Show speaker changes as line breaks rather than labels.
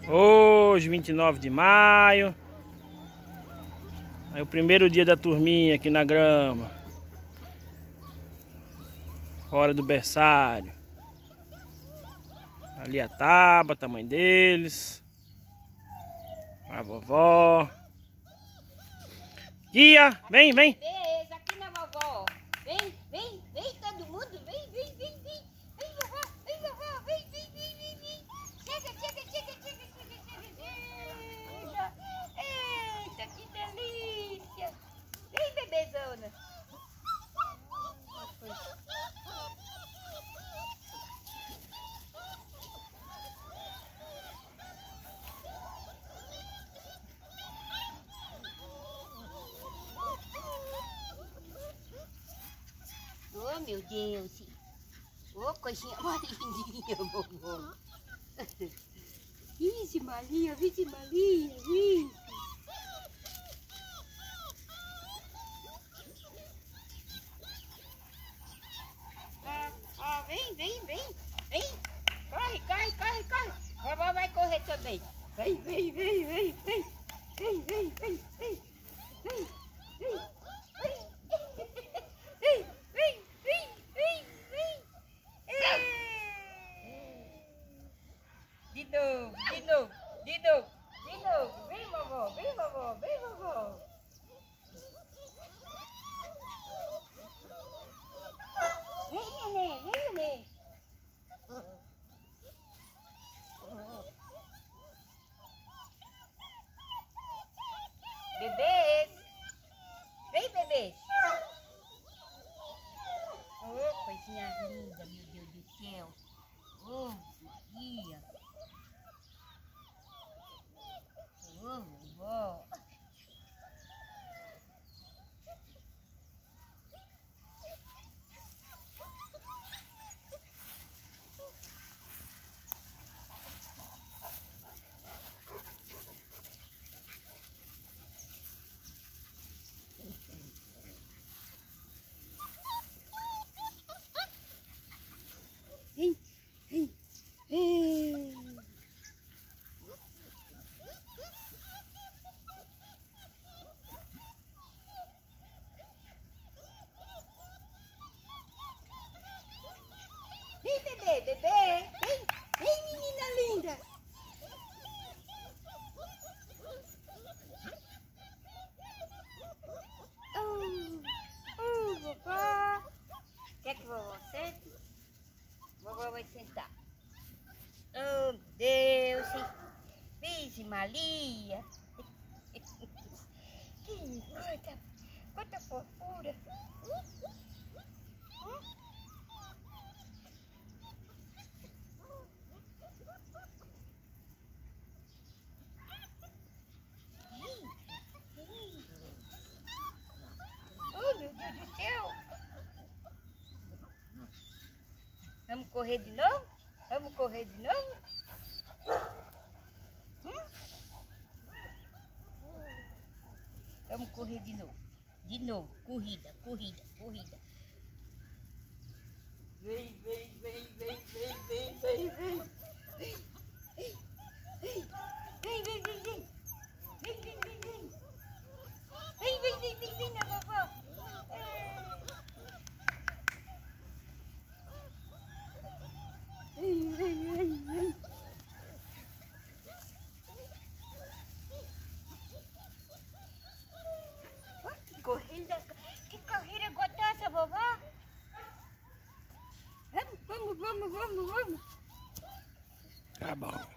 Hoje, 29 de maio. É o primeiro dia da turminha aqui na grama. Hora do berçário. Ali a Tabata, a mãe deles. A vovó. Tia, vem, vem.
Beleza, aqui na vovó. Vem, vem, vem todo mundo. Vem, vem, vem, vem. Vem, vovó, vem, vovó. Vem, vem, vem, vem, vem. Chega, chega, chega, chega, chega, chega, chega. Eita, que delícia. Vem, bebezona. Oh, meu Deus. Ô, coisinha mais lindinha, vovó. Vixe, Maria, vixe, Maria, vixe. Vem, vem, vem, vem. Corre, corre, corre, corre. Vovó vai correr também. Vem, vem, vem, vem, vem. Vem, vem, vem, vem. Vem, vem. De novo, de novo, de novo, de novo. Vem, vovó, vem, vovó, vem, vovó. Vem, neném, vem, neném. Bebês. Vem, bebês. Oh, coisinha linda, meu Deus do céu. Oh, Maria. Oh, vovó. Vem, vem, vem. Vem, bebê, bebê. Vem, vem, menina linda. Vovó. Quer que vovó sente? Vovó vai sentar. Oh, Deus. Vixe, Maria. Que coisa, quanta fofura. Oh, meu Deus do céu. Vamos correr de novo? Vamos correr de novo? Vamos correr de novo. De novo. Corrida, corrida, corrida. Vem, vem, vem, vem, vem, vem, vem, vem. Vem, vem, vem, vem, vem. Vem, vem, vem, vem. Vem, vem, vem, vem, vem na vovó. Vem, vem, vem, vem. Que corrida gostosa, vovó. Vamos, vamos, vamos, vamos, vamos.
Tá bom.